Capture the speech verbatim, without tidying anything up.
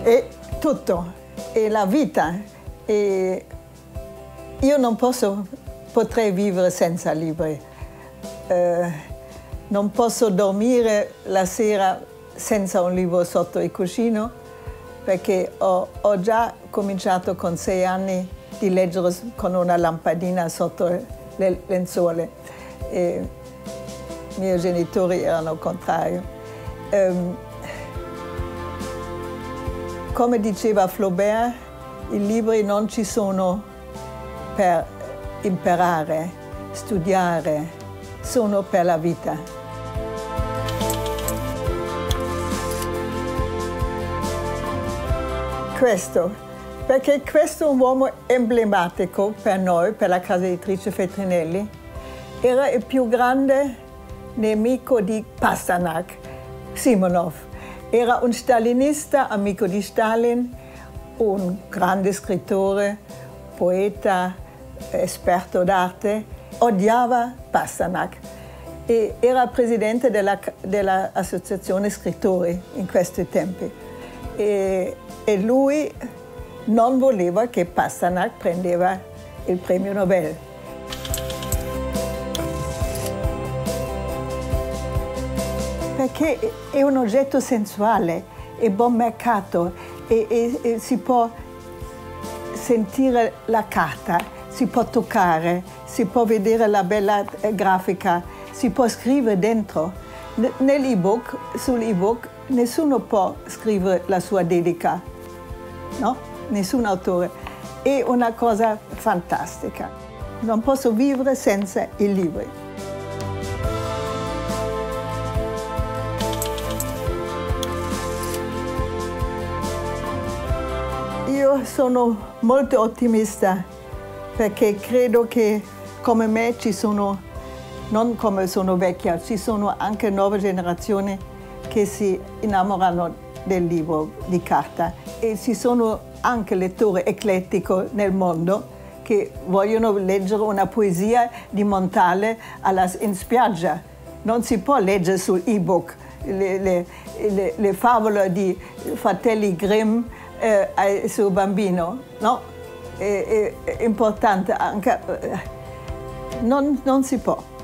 è tutto, è la vita. E io non posso, potrei vivere senza libri. Eh, non posso dormire la sera senza un libro sotto il cuscino, perché ho, ho già cominciato con sei anni di leggere con una lampadina sotto le lenzuole. E i miei genitori erano contrari. Um, come diceva Flaubert, i libri non ci sono per imparare, studiare, sono per la vita. Questo, perché questo è un uomo emblematico per noi, per la casa editrice Feltrinelli, era il più grande nemico di Pasternak, Simonov. Era un stalinista, amico di Stalin, un grande scrittore, poeta, esperto d'arte, odiava Pasternak e era presidente dell'Associazione della Scrittori in questi tempi. E, e lui non voleva che Pasternak prendeva il premio Nobel. Perché è un oggetto sensuale, è buon mercato e, e, e si può sentire la carta, si può toccare, si può vedere la bella grafica, si può scrivere dentro. Nell'ebook, sull'ebook, nessuno può scrivere la sua dedica, no? Nessun autore. È una cosa fantastica. Non posso vivere senza i libri. Io sono molto ottimista perché credo che come me ci sono, non come sono vecchia, ci sono anche nuove generazioni che si innamorano del libro di carta e ci sono anche lettori eclettici nel mondo che vogliono leggere una poesia di Montale alla, in spiaggia. Non si può leggere sull'ebook le, le, le, le favole di Fratelli Grimm eh, sul bambino, no? È, è, è importante anche, non, non si può.